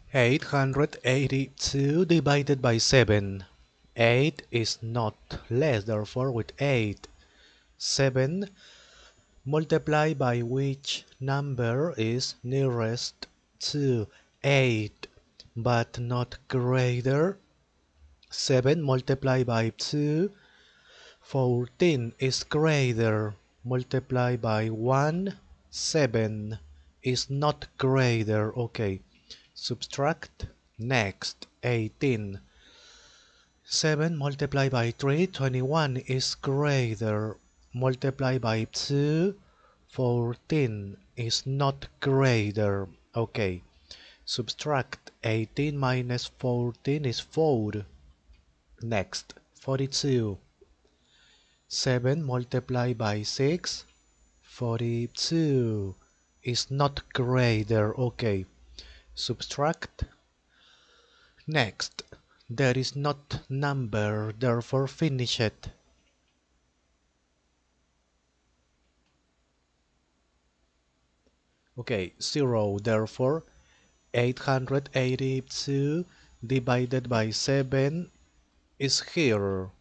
882 divided by 7. 8 is not less, therefore with 8. 7 multiplied by which number is nearest to 8, but not greater. 7 multiplied by 2. 14 is greater. Multiplied by 1. 7 is not greater. Okay. Subtract. Next. 18. 7 multiplied by 3. 21 is greater. Multiplied by 2. 14 is not greater. Okay. Subtract. 18 minus 14 is 4. Next. 42. 7 multiplied by 6. 42 is not greater. Okay. Subtract. Next. There is not number, therefore finish it. Okay, 0, therefore 882 divided by 7 is here.